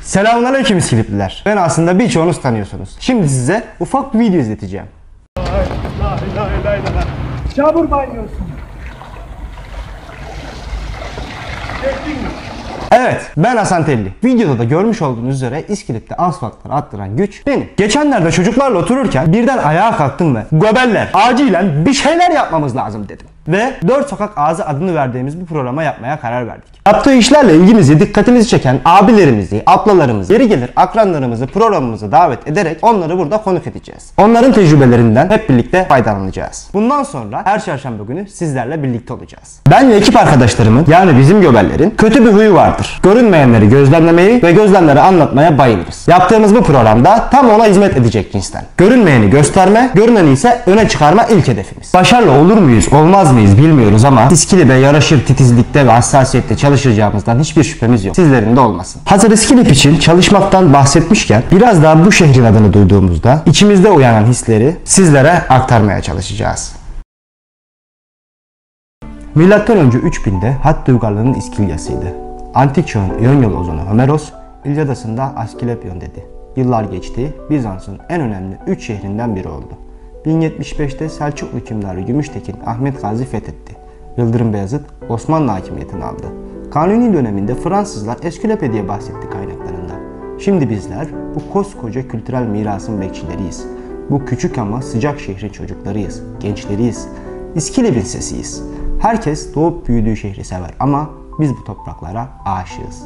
Selamünaleyküm İskilipliler. Ben aslında birçoğunuz tanıyorsunuz. Şimdi size ufak bir video izleteceğim. Çabur banyosun. Evet, ben Hasan Telli. Videoda da görmüş olduğunuz üzere İskilip'te asfaltları attıran güç benim. Geçenlerde çocuklarla otururken birden ayağa kalktım ve "Gobeller, acilen bir şeyler yapmamız lazım" dedim. Ve 4 Sokak Ağzı adını verdiğimiz bu programa yapmaya karar verdik. Yaptığı işlerle ilgimizi, dikkatimizi çeken abilerimizi, ablalarımızı, yeri gelir akranlarımızı programımıza davet ederek onları burada konuk edeceğiz. Onların tecrübelerinden hep birlikte faydalanacağız. Bundan sonra her çarşamba günü sizlerle birlikte olacağız. Ben ve ekip arkadaşlarımın, yani bizim göbellerin kötü bir huyu vardır. Görünmeyenleri gözlemlemeyi ve gözlemleri anlatmaya bayılırız. Yaptığımız bu programda tam ona hizmet edecek cinsten. Görünmeyeni gösterme, görüneni ise öne çıkarma ilk hedefimiz. Başarılı olur muyuz, olmaz mıyız bilmiyoruz ama İskilip'e yaraşır titizlikte ve hassasiyette çalışacağımızdan hiçbir şüphemiz yok. Sizlerin de olmasın. Hazır İskilip için çalışmaktan bahsetmişken biraz daha bu şehrin adını duyduğumuzda içimizde uyanan hisleri sizlere aktarmaya çalışacağız. Milattan önce 3000'de Hattı uygarlığının İskilyasıydı. Antik çağın İyonyalı ozunu Homeros, İlyadası'nda Askilepyon dedi. Yıllar geçti, Bizans'ın en önemli 3 şehrinden biri oldu. 1075'te Selçuklu hükümdarı Gümüştekin Ahmet Gazi fethetti. Yıldırım Beyazıt Osmanlı hakimiyetini aldı. Kanuni döneminde Fransızlar Eskülepe diye bahsetti kaynaklarında. Şimdi bizler bu koskoca kültürel mirasın bekçileriyiz. Bu küçük ama sıcak şehrin çocuklarıyız, gençleriyiz. İskilip'in sesiyiz. Herkes doğup büyüdüğü şehri sever ama biz bu topraklara aşığız.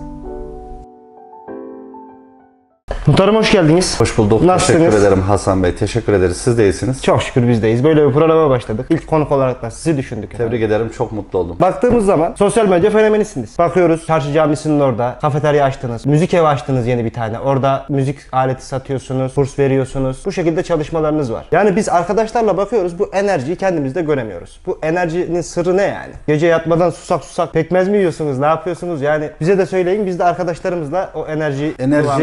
Muhtarım hoş geldiniz. Hoş bulduk. Nasılsınız? Teşekkür ederim Hasan Bey. Teşekkür ederiz. Siz de iyisiniz. Çok şükür bizdeyiz. Böyle bir programa başladık. İlk konuk olarak da sizi düşündük. Tebrik ederim. Çok mutlu oldum. Baktığımız zaman sosyal medya fenomenisiniz. Bakıyoruz Çarşı Camisi'nin orada kafeterya açtınız. Müzik evi açtınız yeni bir tane. Orada müzik aleti satıyorsunuz. Kurs veriyorsunuz. Bu şekilde çalışmalarınız var. Yani biz arkadaşlarla bakıyoruz. Bu enerjiyi kendimizde göremiyoruz. Bu enerjinin sırrı ne yani? Gece yatmadan susak pekmez mi yiyorsunuz? Ne yapıyorsunuz? Yani bize de söyleyin. Biz de arkadaşlarımızla o enerjiyi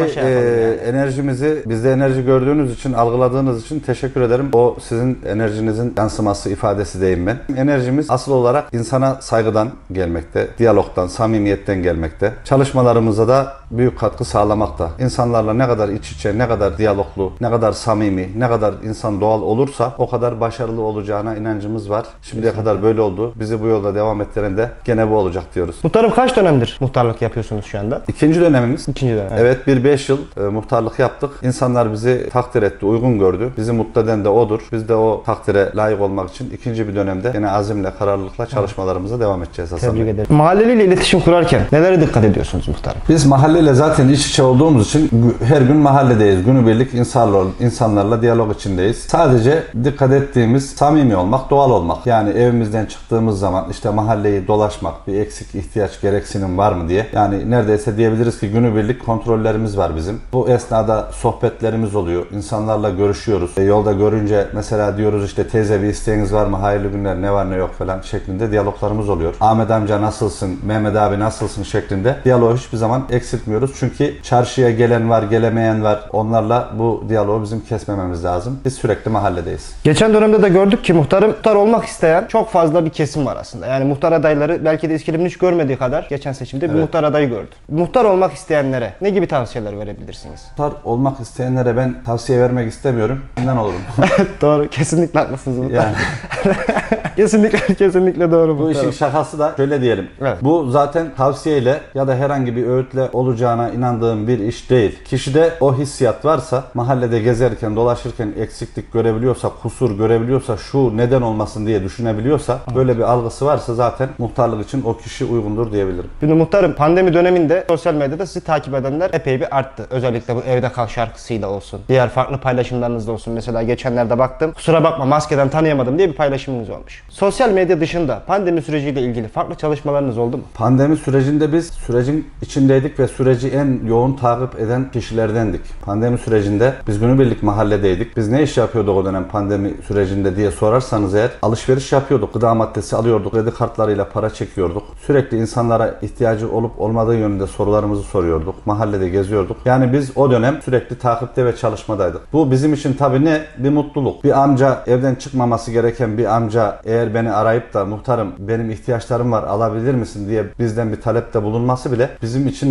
enerjimizi bizde enerji gördüğünüz için, algıladığınız için teşekkür ederim. O sizin enerjinizin yansıması, ifadesi diyeyim ben. Enerjimiz asıl olarak insana saygıdan gelmekte, diyalogdan, samimiyetten gelmekte. Çalışmalarımıza da büyük katkı sağlamakta. İnsanlarla ne kadar iç içe, ne kadar diyaloglu, ne kadar samimi, ne kadar insan doğal olursa o kadar başarılı olacağına inancımız var. Şimdiye kadar böyle oldu. Bizi bu yolda devam ettiren de gene bu olacak diyoruz. Muhtarım kaç dönemdir muhtarlık yapıyorsunuz şu anda? İkinci dönemimiz. İkinci dönem. Evet, bir 5 yıl muhtarlık yaptık. İnsanlar bizi takdir etti, uygun gördü. Bizi mutlu eden de odur. Biz de o takdire layık olmak için ikinci bir dönemde yine azimle, kararlılıkla çalışmalarımıza devam edeceğiz Hasan Bey. Tebrik ederim. Mahalleliyle iletişim kurarken nelere dikkat ediyorsunuz muhtarım? Biz mahalleyle zaten iç içe olduğumuz için her gün mahalledeyiz. Günübirlik insanlarla diyalog içindeyiz. Sadece dikkat ettiğimiz samimi olmak, doğal olmak. Yani evimizden çıktığımız zaman işte mahalleyi dolaşmak, bir eksik, ihtiyaç, gereksinim var mı diye. Yani neredeyse diyebiliriz ki günübirlik kontrollerimiz var bizim. Bu esnada sohbetlerimiz oluyor. İnsanlarla görüşüyoruz. Yolda görünce mesela diyoruz işte teyze bir isteğiniz var mı? Hayırlı günler, ne var ne yok falan şeklinde diyaloglarımız oluyor. Ahmet amca nasılsın? Mehmet abi nasılsın? Şeklinde diyaloğu hiçbir zaman eksiltmiyoruz. Çünkü çarşıya gelen var, gelemeyen var. Onlarla bu diyaloğu bizim kesmememiz lazım. Biz sürekli mahalledeyiz. Geçen dönemde de gördük ki muhtar olmak isteyen çok fazla bir kesim var aslında. Yani muhtar adayları belki de İskilip'in hiç görmediği kadar geçen seçimde bir muhtar adayı gördü. Muhtar olmak isteyenlere ne gibi tavsiyeler verebilirsiniz? Muhtar olmak isteyenlere ben tavsiye vermek istemiyorum. Neden olurum? Doğru. Kesinlikle haklısınız muhtar. Yani. kesinlikle doğru. Bu işin şakası da şöyle diyelim. Evet. Bu zaten tavsiyeyle ya da herhangi bir öğütle olacağına inandığım bir iş değil. Kişide o hissiyat varsa, mahallede gezerken, dolaşırken eksiklik görebiliyorsa, kusur görebiliyorsa, şu neden olmasın diye düşünebiliyorsa, böyle bir algısı varsa zaten muhtarlık için o kişi uygundur diyebilirim. Şimdi muhtarım, pandemi döneminde sosyal medyada sizi takip edenler epey bir arttı. Özellikle bu Evde Kal şarkısıyla olsun. Diğer farklı paylaşımlarınızda olsun. Mesela geçenlerde baktım. Kusura bakma maskeden tanıyamadım diye bir paylaşımınız olmuş. Sosyal medya dışında pandemi süreciyle ilgili farklı çalışmalarınız oldu mu? Pandemi sürecinde biz sürecin içindeydik ve süreci en yoğun takip eden kişilerdendik. Pandemi sürecinde biz günübirlik mahalledeydik. Biz ne iş yapıyorduk o dönem pandemi sürecinde diye sorarsanız eğer, alışveriş yapıyorduk. Gıda maddesi alıyorduk. Kredi kartlarıyla para çekiyorduk. Sürekli insanlara ihtiyacı olup olmadığı yönünde sorularımızı soruyorduk. Mahallede geziyorduk. Yani biz o dönem sürekli takipte ve çalışmadaydık. Bu bizim için tabii ne? Bir mutluluk. Bir amca, evden çıkmaması gereken bir amca eğer beni arayıp da muhtarım benim ihtiyaçlarım var alabilir misin diye bizden bir talepte bulunması bile bizim için bir mutluluk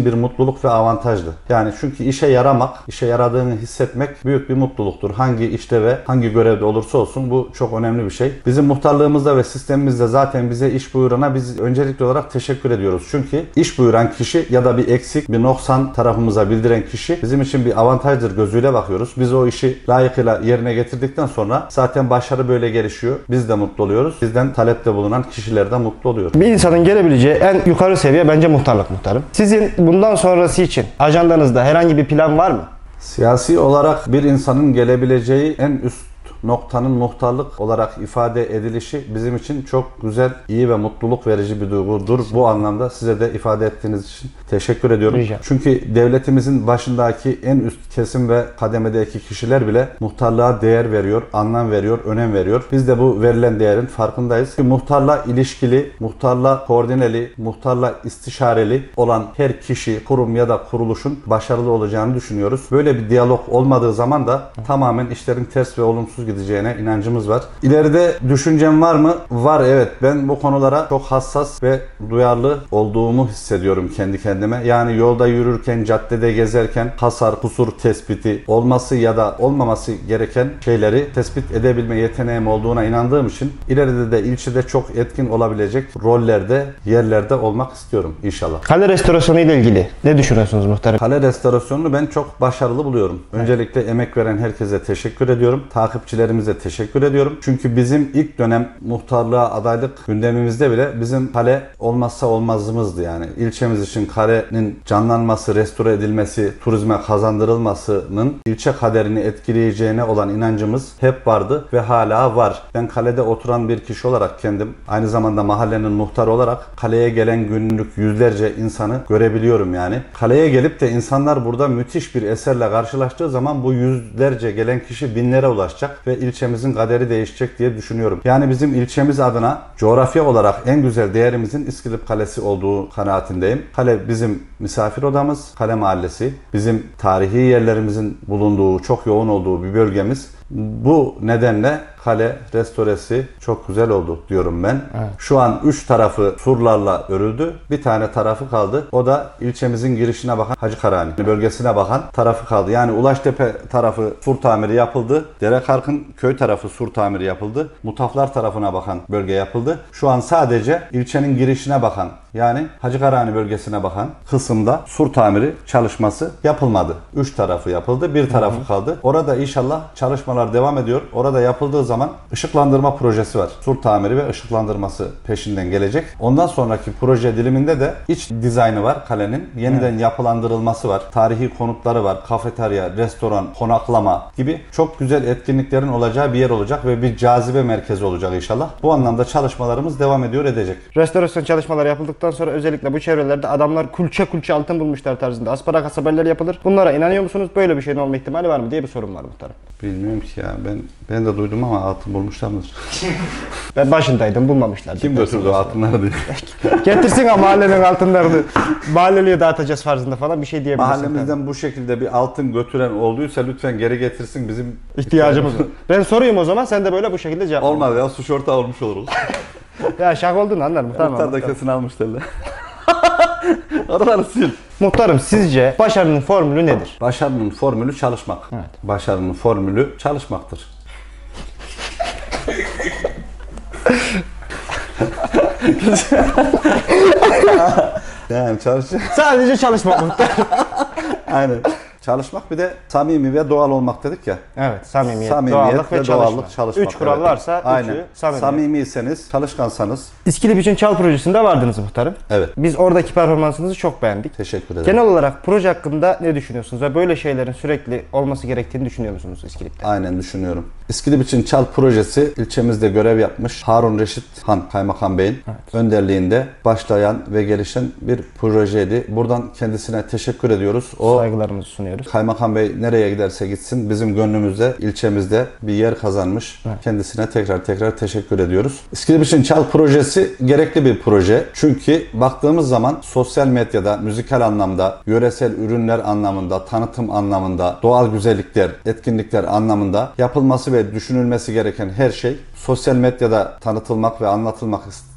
mutluluk ve avantajlı. Yani çünkü işe yaramak, işe yaradığını hissetmek büyük bir mutluluktur. Hangi işte ve hangi görevde olursa olsun bu çok önemli bir şey. Bizim muhtarlığımızda ve sistemimizde zaten bize iş buyurana biz öncelikli olarak teşekkür ediyoruz. Çünkü iş buyuran kişi ya da bir eksik, bir noksan tarafımıza bildiren kişi bizim için bir avantajdır gözüyle bakıyoruz. Biz o işi layıkıyla yerine getirdikten sonra zaten başarı böyle gelişiyor. Biz de mutlu oluyoruz. Bizden talepte bulunan kişiler de mutlu oluyor. Bir insanın gelebileceği en yukarı seviye bence muhtarlık muhtarım. Sizin bundan sonrası için ajandanızda herhangi bir plan var mı? Siyasi olarak bir insanın gelebileceği en üst noktanın muhtarlık olarak ifade edilişi bizim için çok güzel, iyi ve mutluluk verici bir duygudur. Bu anlamda size de ifade ettiğiniz için teşekkür ediyorum. Rica. Çünkü devletimizin başındaki en üst kesim ve kademedeki kişiler bile muhtarlığa değer veriyor, anlam veriyor, önem veriyor. Biz de bu verilen değerin farkındayız. Çünkü muhtarla ilişkili, muhtarla koordineli, muhtarla istişareli olan her kişi, kurum ya da kuruluşun başarılı olacağını düşünüyoruz. Böyle bir diyalog olmadığı zaman da tamamen işlerin ters ve olumsuz gideceğine inancımız var. İleride düşüncem var mı? Var, evet. Ben bu konulara çok hassas ve duyarlı olduğumu hissediyorum kendi kendime. Yani yolda yürürken, caddede gezerken hasar, kusur tespiti olması ya da olmaması gereken şeyleri tespit edebilme yeteneğim olduğuna inandığım için ileride de ilçede çok etkin olabilecek rollerde, yerlerde olmak istiyorum inşallah. Kale restorasyonu ile ilgili ne düşünüyorsunuz muhtarım? Kale restorasyonunu ben çok başarılı buluyorum. Öncelikle emek veren herkese teşekkür ediyorum. Takipçilerimize teşekkür ediyorum. Çünkü bizim ilk dönem muhtarlığa adaylık gündemimizde bile bizim kale olmazsa olmazımızdı yani. İlçemiz için kalenin canlanması, restore edilmesi, turizme kazandırılmasının ilçe kaderini etkileyeceğine olan inancımız hep vardı ve hala var. Ben kalede oturan bir kişi olarak kendim aynı zamanda mahallenin muhtarı olarak kaleye gelen günlük yüzlerce insanı görebiliyorum yani. Kaleye gelip de insanlar burada müthiş bir eserle karşılaştığı zaman bu yüzlerce gelen kişi binlere ulaşacak ve ilçemizin kaderi değişecek diye düşünüyorum. Yani bizim ilçemiz adına coğrafya olarak en güzel değerimizin İskilip Kalesi olduğu kanaatindeyim. Kale bizim misafir odamız, Kale Mahallesi, bizim tarihi yerlerimizin bulunduğu, çok yoğun olduğu bir bölgemiz. Bu nedenle kale restoresi çok güzel oldu diyorum ben. Evet. Şu an 3 tarafı surlarla örüldü. Bir tane tarafı kaldı. O da ilçemizin girişine bakan Hacıkarani bölgesine bakan tarafı kaldı. Yani Ulaştepe tarafı sur tamiri yapıldı. Derekarkın köy tarafı sur tamiri yapıldı. Mutaflar tarafına bakan bölge yapıldı. Şu an sadece ilçenin girişine bakan yani Hacıkarani bölgesine bakan kısımda sur tamiri çalışması yapılmadı. 3 tarafı yapıldı. Bir tarafı kaldı. Orada inşallah çalışmalar devam ediyor. Orada yapıldığı zaman ışıklandırma projesi var. Sur tamiri ve ışıklandırması peşinden gelecek. Ondan sonraki proje diliminde de iç dizaynı var kalenin. Yeniden yapılandırılması var. Tarihi konutları var. Kafeterya, restoran, konaklama gibi çok güzel etkinliklerin olacağı bir yer olacak ve bir cazibe merkezi olacak inşallah. Bu anlamda çalışmalarımız devam ediyor edecek. Restorasyon çalışmaları yapıldıktan sonra özellikle bu çevrelerde adamlar kulçe kulçe altın bulmuşlar tarzında asparagas haberleri yapılır. Bunlara inanıyor musunuz? Böyle bir şeyin olma ihtimali var mı diye bir sorum var muhtarım. Bilmiyorum ki ya. Ben de duydum ama altın bulmuşlar mıdır? Ben başındaydım, bulmamışlar. Kim götürdü o altınları diye. Getirsin ama mahallenin altınlarını mahalleliye dağıtacağız farzında falan bir şey diyebilirsin. Mahallemizden bu şekilde bir altın götüren olduysa lütfen geri getirsin, bizim İhtiyacımız var. Ben sorayım o zaman, sen de böyle bu şekilde cevap ver. Olmaz ya, suç ortağı olmuş oluruz. Ya şaka olduğunu anlarım. Muhtar da kesin almış derler. Oraları sil. Muhtarım, sizce başarının formülü nedir? Başarının formülü çalışmak. Evet. Başarının formülü çalışmaktır. Yani Sadece çalışmak muhtar. Aynen. Çalışmak, bir de samimi ve doğal olmak dedik ya. Evet, samimiyet doğallık ve doğallık, çalışmak. 3 kural evet. varsa Aynen. 3'ü samimiyet. Samimiyseniz, çalışkansanız. İskilip için Çal projesinde vardınız muhtarım. Evet. Biz oradaki performansınızı çok beğendik. Teşekkür ederim. Genel olarak proje hakkında ne düşünüyorsunuz ve böyle şeylerin sürekli olması gerektiğini düşünüyor musunuz İskilip'te? Aynen düşünüyorum. İskilip için Çal projesi ilçemizde görev yapmış Harun Reşit Han Kaymakam Bey'in önderliğinde başlayan ve gelişen bir projeydi. Buradan kendisine teşekkür ediyoruz. O Saygılarımızı sunuyoruz. Kaymakam Bey nereye giderse gitsin bizim gönlümüzde, ilçemizde bir yer kazanmış. Evet. Kendisine tekrar teşekkür ediyoruz. İskilip için Çal projesi gerekli bir proje. Çünkü baktığımız zaman sosyal medyada, müzikal anlamda, yöresel ürünler anlamında, tanıtım anlamında, doğal güzellikler, etkinlikler anlamında yapılması ve düşünülmesi gereken her şey sosyal medyada tanıtılmak ve anlatılmak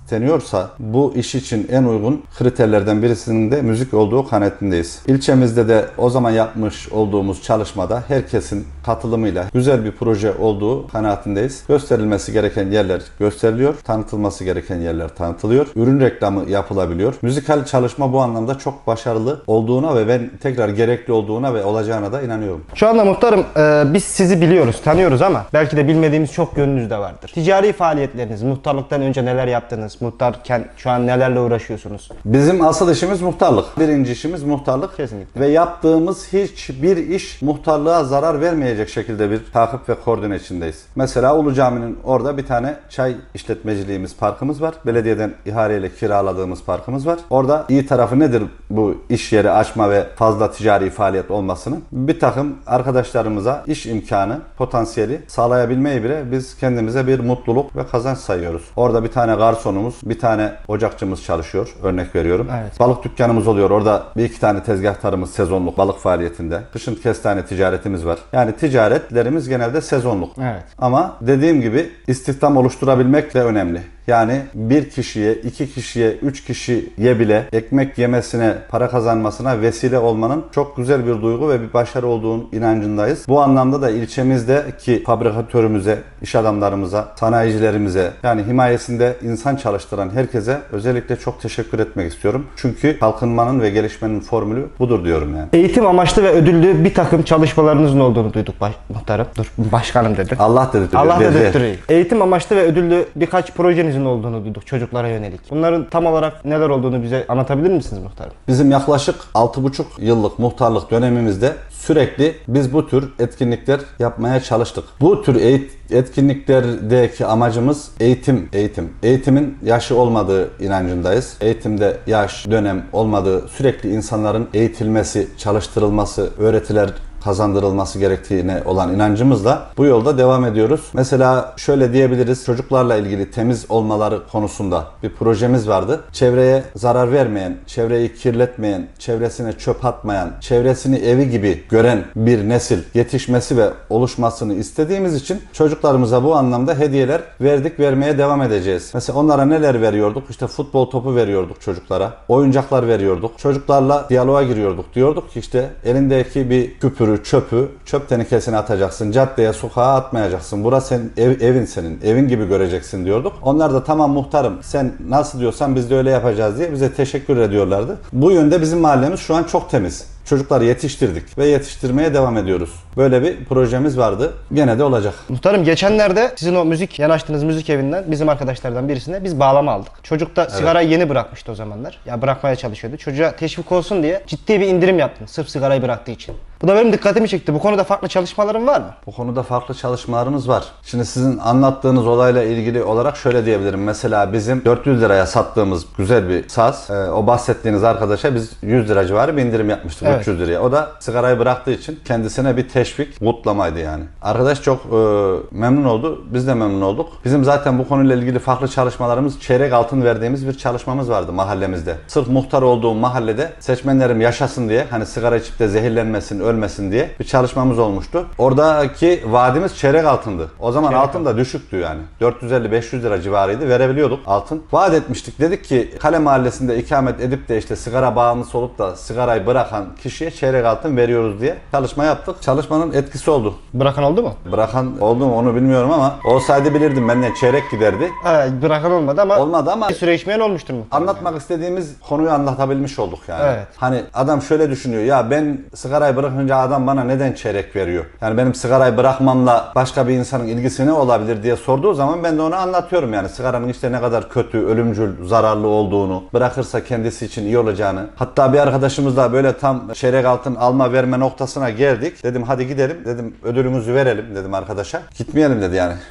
deniyorsa bu iş için en uygun kriterlerden birisinin de müzik olduğu kanaatindeyiz. İlçemizde de o zaman yapmış olduğumuz çalışmada herkesin katılımıyla güzel bir proje olduğu kanaatindeyiz. Gösterilmesi gereken yerler gösteriliyor, tanıtılması gereken yerler tanıtılıyor, ürün reklamı yapılabiliyor. Müzikal çalışma bu anlamda çok başarılı olduğuna ve ben tekrar gerekli olduğuna ve olacağına da inanıyorum. Şu anda muhtarım biz sizi biliyoruz, tanıyoruz ama belki de bilmediğimiz çok yönünüz de vardır. Ticari faaliyetleriniz, muhtarlıktan önce neler yaptınız? Muhtarken şu an nelerle uğraşıyorsunuz? Bizim asıl işimiz muhtarlık. Birinci işimiz muhtarlık. Kesinlikle. Ve yaptığımız hiçbir iş muhtarlığa zarar vermeyecek şekilde bir takip ve koordine içindeyiz. Mesela Ulu Cami'nin orada bir tane çay işletmeciliğimiz, parkımız var. Belediyeden ihaleyle kiraladığımız parkımız var. Orada iyi tarafı nedir bu iş yeri açma ve fazla ticari faaliyet olmasının? Bir takım arkadaşlarımıza iş imkanı, potansiyeli sağlayabilmeyi bile biz kendimize bir mutluluk ve kazanç sayıyoruz. Orada bir tane garsonumuz, bir tane ocakçımız çalışıyor. Örnek veriyorum. Evet. Balık dükkanımız oluyor. Orada bir iki tane tezgahtarımız sezonluk balık faaliyetinde. Kışın kestane ticaretimiz var. Yani ticaretlerimiz genelde sezonluk. Evet. Ama dediğim gibi istihdam oluşturabilmek de önemli. Yani bir kişiye, iki kişiye, üç kişiye bile ekmek yemesine, para kazanmasına vesile olmanın çok güzel bir duygu ve bir başarı olduğunun inancındayız. Bu anlamda da ilçemizdeki fabrikatörümüze, iş adamlarımıza, sanayicilerimize, yani himayesinde insan çalıştıran herkese özellikle çok teşekkür etmek istiyorum. Çünkü kalkınmanın ve gelişmenin formülü budur diyorum yani. Eğitim amaçlı ve ödüllü bir takım çalışmalarınızın olduğunu duyduk muhtarım. Dur, başkanım dedi. Allah dedirtiyor. Allah dedirtiyor. Eğitim amaçlı ve ödüllü birkaç projenizin olduğunu duyduk çocuklara yönelik. Bunların tam olarak neler olduğunu bize anlatabilir misiniz muhtarım? Bizim yaklaşık 6,5 yıllık muhtarlık dönemimizde sürekli biz bu tür etkinlikler yapmaya çalıştık. Bu tür etkinliklerdeki amacımız eğitim. Eğitimin yaşı olmadığı inancındayız. Eğitimde yaş, dönem olmadığı, sürekli insanların eğitilmesi, çalıştırılması, öğretiler kazandırılması gerektiğine olan inancımızla bu yolda devam ediyoruz. Mesela şöyle diyebiliriz, çocuklarla ilgili temiz olmaları konusunda bir projemiz vardı. Çevreye zarar vermeyen, çevreyi kirletmeyen, çevresine çöp atmayan, çevresini evi gibi gören bir nesil yetişmesi ve oluşmasını istediğimiz için çocuklarımıza bu anlamda hediyeler verdik, vermeye devam edeceğiz. Mesela onlara neler veriyorduk? İşte futbol topu veriyorduk çocuklara, oyuncaklar veriyorduk, çocuklarla diyaloğa giriyorduk. Diyorduk ki işte elindeki bir küpürü, çöp tenekesine atacaksın. Caddeye, sokağa atmayacaksın. Burası senin evin senin. Evin gibi göreceksin diyorduk. Onlar da tamam muhtarım sen nasıl diyorsan biz de öyle yapacağız diye bize teşekkür ediyorlardı. Bu yönde bizim mahallemiz şu an çok temiz. Çocukları yetiştirdik ve yetiştirmeye devam ediyoruz. Böyle bir projemiz vardı. Gene de olacak. Muhtarım geçenlerde sizin o yanaştığınız müzik evinden bizim arkadaşlardan birisine biz bağlama aldık. Çocuk da sigarayı yeni bırakmıştı o zamanlar. Ya bırakmaya çalışıyordu. Çocuğa teşvik olsun diye ciddi bir indirim yaptım. Sırf sigarayı bıraktığı için. Bu da benim dikkatimi çekti. Bu konuda farklı çalışmaların var mı? Bu konuda farklı çalışmalarımız var. Şimdi sizin anlattığınız olayla ilgili olarak şöyle diyebilirim. Mesela bizim 400 liraya sattığımız güzel bir saz, o bahsettiğiniz arkadaşa biz 100 lira civarı bir indirim yapmıştık. Evet. 300 liraya. O da sigarayı bıraktığı için kendisine bir teşvik, kutlamaydı yani. Arkadaş çok memnun oldu. Biz de memnun olduk. Bizim zaten bu konuyla ilgili farklı çalışmalarımız, çeyrek altın verdiğimiz bir çalışmamız vardı mahallemizde. Sırf muhtar olduğum mahallede seçmenlerim yaşasın diye, hani sigara içip de zehirlenmesin, ölmesin diye bir çalışmamız olmuştu. Oradaki vaadimiz çeyrek altındı. O zaman altın da düşüktü yani. 450-500 lira civarıydı. Verebiliyorduk altın. Vaat etmiştik. Dedik ki Kale Mahallesi'nde ikamet edip de işte sigara bağımlısı olup da sigarayı bırakan kişiye çeyrek altın veriyoruz diye çalışma yaptık. Çalışmanın etkisi oldu. Bırakan oldu mu? Bırakan oldu mu onu bilmiyorum ama olsaydı bilirdim, benden çeyrek giderdi. Evet, bırakan olmadı ama Olmadı ama bir süre içmeyen olmuştur mu? anlatmak istediğimiz konuyu anlatabilmiş olduk yani. Evet. Hani adam şöyle düşünüyor, ya ben sigarayı bırakınca adam bana neden çeyrek veriyor? Yani benim sigarayı bırakmamla başka bir insanın ilgisi ne olabilir diye sorduğu zaman ben de ona anlatıyorum yani sigaranın işte ne kadar kötü, ölümcül, zararlı olduğunu, bırakırsa kendisi için iyi olacağını. Hatta bir arkadaşımızla böyle tam çeyrek altın alma verme noktasına geldik. Dedim hadi gidelim, dedim ödülümüzü verelim dedim arkadaşa. Gitmeyelim dedi yani.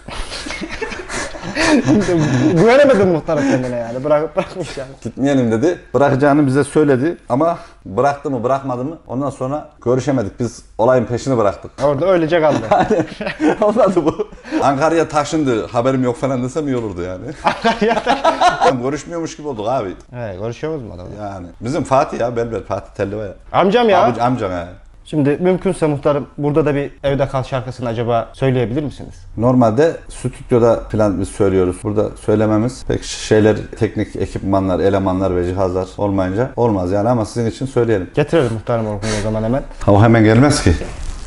Güvenemedim muhtarım kendine yani. Bırakmış yani. Gitmeyelim dedi. Bırakacağını bize söyledi ama bıraktı mı bırakmadı mı ondan sonra görüşemedik. Biz olayın peşini bıraktık. Orada öylece kaldı. Olmadı bu. Ankara'ya taşındı, haberim yok falan desem iyi olurdu yani. Görüşmüyormuş gibi olduk abi. Evet, görüşüyoruz mu adamla? Yani bizim Fatih ya, Belber Fatih Telliva ya. Amcam ya. Amcam ya. Şimdi mümkünse muhtarım burada da bir Evde Kal şarkısını acaba söyleyebilir misiniz? Normalde stüdyoda falan biz söylüyoruz. Burada söylememiz pek şeyler, teknik ekipmanlar, elemanlar ve cihazlar olmayınca olmaz yani, ama sizin için söyleyelim. Getirelim muhtarım Orkun'u o zaman hemen. O hemen gelmez ki.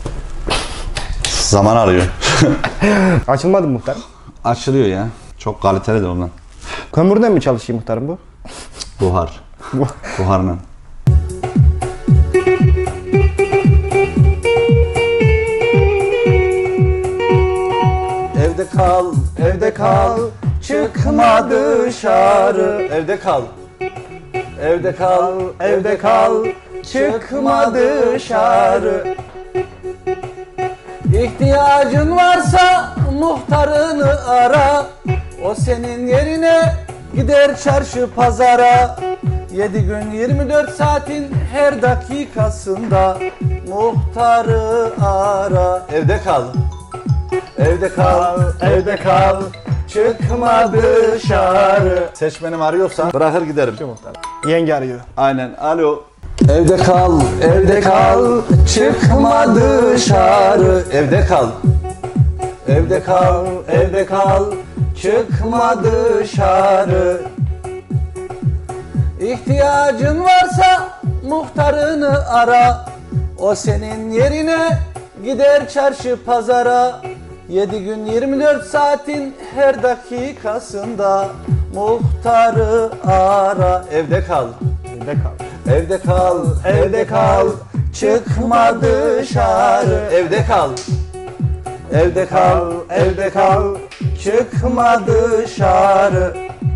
Zaman arıyor. Açılmadı mı muhtarım? Açılıyor ya. Çok kaliteli de ondan. Kömürden mi çalışayım muhtarım bu? Buhar. Buharla. Evde kal, evde kal, çıkma dışarı. Evde kal, evde kal, evde kal, çıkma dışarı. İhtiyacın varsa muhtarını ara, o senin yerine gider çarşı pazara. 7 gün 24 saatin her dakikasında muhtarı ara. Evde kal, evde kal, evde kal, çıkma dışarı. Seçmenim arıyorsa bırakır giderim. Yenge arıyor. Aynen, alo. Evde kal, evde kal, çıkma dışarı. Evde kal, evde kal, evde kal, çıkma dışarı. İhtiyacın varsa muhtarını ara, o senin yerine gider çarşı pazara. 7 gün 24 saatin her dakikasında muhtarı ara. Evde kal, Evde Kal. evde kal, evde kal, çıkma dışarı. Evde kal, evde kal, evde kal, çıkma dışarı.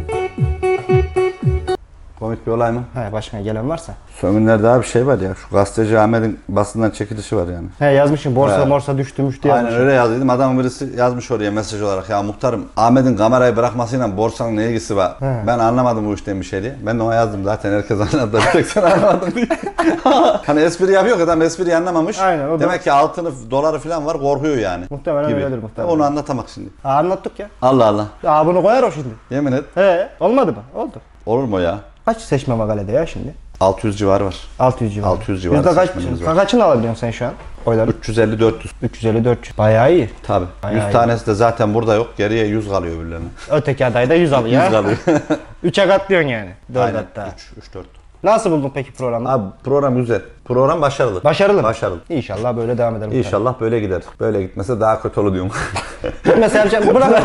Komik bir olay mı? He, başına gelen varsa. Son daha bir şey var ya, şu gazeteci Ahmet'in basından çekilişi var yani. He, yazmışım borsa Evet. morsa düştümüş diye Aynen yazmışım. öyle yazdıydım. Adamın birisi yazmış oraya mesaj olarak, ya muhtarım Ahmet'in kamerayı bırakmasıyla borsanın ne ilgisi var? He. Ben anlamadım bu işten bir şey diye. Ben de ona yazdım, zaten herkes anladı. Bir tek sen anlamadın diye. Hani espri yapıyor, adam espriyi anlamamış. Aynen, o da- Demek ki altını, doları falan var, korkuyor yani. Muhtemelen gibi. öyledir muhtemelen. Onu anlatamak şimdi. Ha, anlattık ya. Allah Allah. Ya bunu koyar o şimdi. Yemin et. He, olmadı mı? Oldu. Olur mu ya? Kaç seçme var galede ya şimdi? 600 civarı var. 600 civarı. 600 civarı Yüzde seçmenimiz var. kaçını alabiliyorsun sen şu an? Oyları. 350-400. 350-400. Bayağı iyi. Tabii. Bayağı 100 iyi. tanesi de zaten burada yok. Geriye 100 kalıyor birilerine. Öteki aday da 100 alıyor 100 ya. kalıyor. 3'e katlıyorsun yani. 4 Aynen. hatta. 3-4. Nasıl buldun peki programı? Abi program güzel. Program başarılı. Başarılı mı? Başarılı. İnşallah böyle devam eder. İnşallah böyle gider. Böyle gitmese daha kötü olur diyorum. Gitmese yapacağım. Bırak.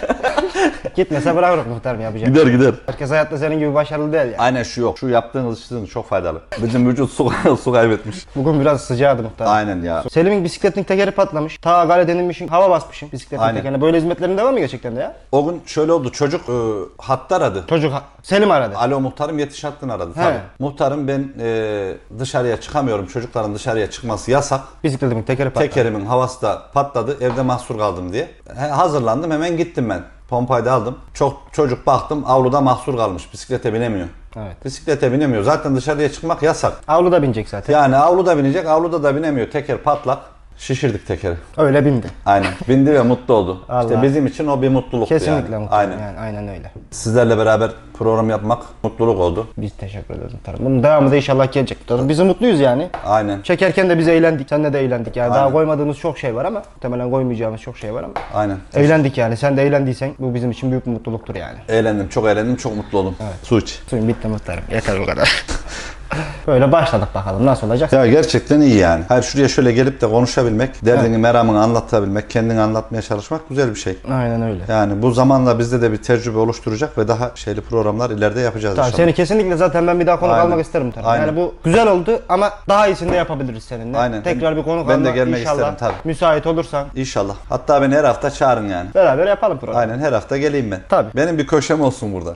Gitmese bırakırım muhtarım yapacağım. gider. Herkes hayatta senin gibi başarılı değil ya. Aynen, şu yok. Şu yaptığınız işiniz çok faydalı. Bizim vücut su kaybetmiş. Bugün biraz sıcağıdı muhtarım. Aynen ya. Selim'in bisikletinin tekeri patlamış. Ta galeden inmişsin, hava basmışsın bisikletin Aynen. tekerine. Böyle hizmetlerin devam mı gerçekten de ya? O gün şöyle oldu. Çocuk hatta aradı. Çocuk Selim aradı. Alo muhtarım, yetiş hattını aradı. He. Tabii. Muhtarım ben dışarıya çıkamıyorum. Çocukların dışarıya çıkması yasak. Bisikletimin tekeri patladı. Tekerimin havası da patladı. Evde mahsur kaldım diye. Hazırlandım, hemen gittim ben. Pompayı da aldım. Çocuk baktım avluda mahsur kalmış. Bisiklete binemiyor. Evet. Bisiklete binemiyor. Zaten dışarıya çıkmak yasak. Avluda binecek zaten. Yani avluda binecek, avluda da binemiyor. Teker patlak. Şişirdik tekeri. Öyle bindi. Aynen. Bindi ve mutlu oldu. Allah. İşte bizim için o bir mutluluktu Kesinlikle yani. muhtarım. Aynen. Yani aynen öyle. Sizlerle beraber program yapmak mutluluk oldu. Biz teşekkür ederiz muhtarım. Bunun devamı da inşallah gelecek muhtarım. Biz mutluyuz yani. Aynen. Çekerken de biz eğlendik. Seninle de eğlendik. Yani daha Aynen. koymadığımız çok şey var ama muhtemelen koymayacağımız çok şey var ama. Aynen. Eğlendik yani. Sen de eğlendiysen bu bizim için büyük bir mutluluktur yani. Eğlendim, çok eğlendim, çok mutlu oldum. Su iç. Suyun bitti muhtarım. Yeter bu kadar. Böyle başladık bakalım nasıl olacak? Ya gerçekten iyi yani. Hayır, şuraya şöyle gelip de konuşabilmek, derdini, meramını anlatabilmek, kendini anlatmaya çalışmak güzel bir şey. Aynen öyle. Yani bu zamanla bizde de bir tecrübe oluşturacak ve daha şeyli programlar ileride yapacağız Tamam, inşallah. seni kesinlikle zaten ben bir daha konuk Aynen. almak isterim muhtarım. Aynen. Yani bu güzel oldu ama daha iyisini de yapabiliriz seninle. Aynen. Tekrar bir konuk Ben de alma gelmek inşallah. isterim, tabii. Müsait olursan İnşallah. Hatta beni her hafta çağırın yani. beraber yapalım programı. Aynen, her hafta geleyim ben. Tabii. Benim bir köşem olsun burada.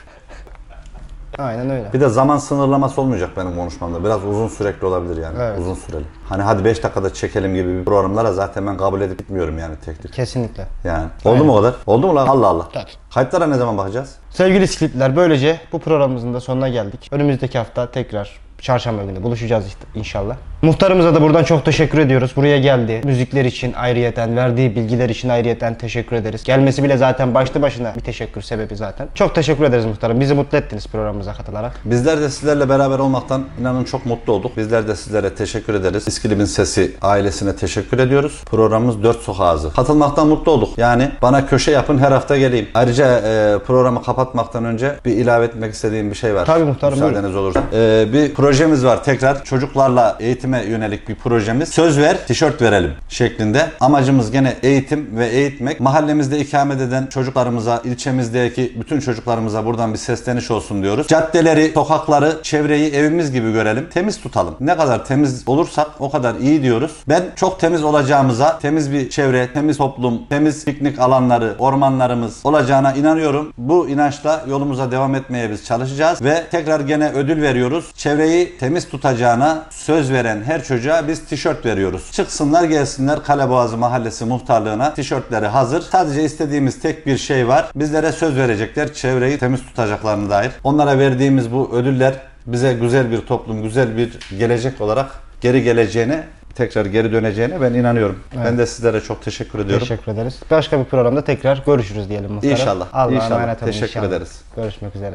Aynen öyle. Bir de zaman sınırlaması olmayacak benim konuşmamda. Biraz uzun sürekli olabilir yani. Evet. Uzun süreli. Hani hadi 5 dakikada çekelim gibi bir programlara zaten ben kabul edip gitmiyorum yani teklif. Kesinlikle. Yani. Oldu mu o kadar? Oldu mu lan? Allah Allah. Tabii. Kayıtlara ne zaman bakacağız? Sevgili Skilitler, böylece bu programımızın da sonuna geldik. Önümüzdeki hafta tekrar Çarşamba günü buluşacağız işte inşallah. Muhtarımıza da buradan çok teşekkür ediyoruz. Buraya geldi. Müzikler için ayrıyeten, verdiği bilgiler için ayrıyeten teşekkür ederiz. Gelmesi bile zaten başlı başına bir teşekkür sebebi zaten. Çok teşekkür ederiz muhtarım. Bizi mutlu ettiniz programımıza katılarak. Bizler de sizlerle beraber olmaktan inanın çok mutlu olduk. Bizler de sizlere teşekkür ederiz. İskilip'in Sesi ailesine teşekkür ediyoruz. Programımız Dört Sokağızı. Katılmaktan mutlu olduk. Yani bana köşe yapın, her hafta geleyim. Ayrıca programı kapatmaktan önce bir ilave etmek istediğim bir şey var. Tabii muhtarım, müsaadeniz olursa. Bir projemiz var tekrar. Çocuklarla eğitime yönelik bir projemiz. Söz ver, tişört verelim şeklinde. Amacımız gene eğitim ve eğitmek. Mahallemizde ikamet eden çocuklarımıza, ilçemizdeki bütün çocuklarımıza buradan bir sesleniş olsun diyoruz. Caddeleri, sokakları, çevreyi evimiz gibi görelim. Temiz tutalım. Ne kadar temiz olursak o kadar iyi diyoruz. Ben çok temiz olacağımıza, temiz bir çevre, temiz toplum, temiz piknik alanları, ormanlarımız olacağına inanıyorum. Bu inançla yolumuza devam etmeye biz çalışacağız ve tekrar gene ödül veriyoruz. Çevreyi temiz tutacağına söz veren her çocuğa biz tişört veriyoruz. Çıksınlar gelsinler Kaleboğazı Mahallesi muhtarlığına. Tişörtleri hazır. Sadece istediğimiz tek bir şey var. Bizlere söz verecekler. Çevreyi temiz tutacaklarına dair. Onlara verdiğimiz bu ödüller bize güzel bir toplum, güzel bir gelecek olarak geri geleceğine, tekrar geri döneceğine ben inanıyorum. Evet. Ben de sizlere çok teşekkür ediyorum. Teşekkür ederiz. Başka bir programda tekrar görüşürüz diyelim muhtarım. İnşallah. Allah'a İnşallah. emanet olun. Teşekkür İnşallah. ederiz. Görüşmek üzere.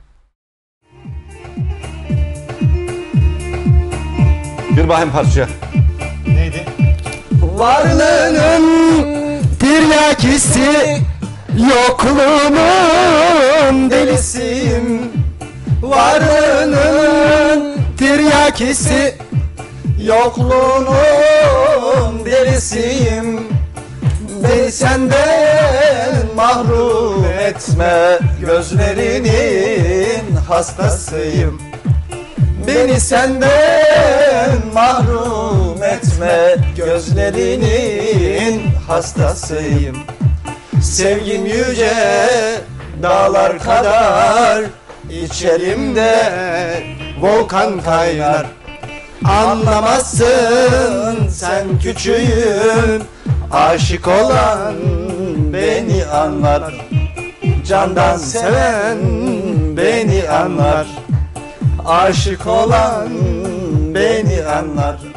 Bir bakayım parçaya. Neydi? Varlığının tiryakisi, yokluğunun delisiyim. Varlığının tiryakisi, yokluğunun delisiyim. Beni senden mahrum etme, gözlerinin hastasıyım. Beni senden mahrum etme, gözlerinin hastasıyım. Sevgim yüce dağlar kadar, içerimde volkan kaynar. Anlamazsın sen küçüğüm, aşık olan beni anlar. Candan seven beni anlar. Aşık olan beni anlar.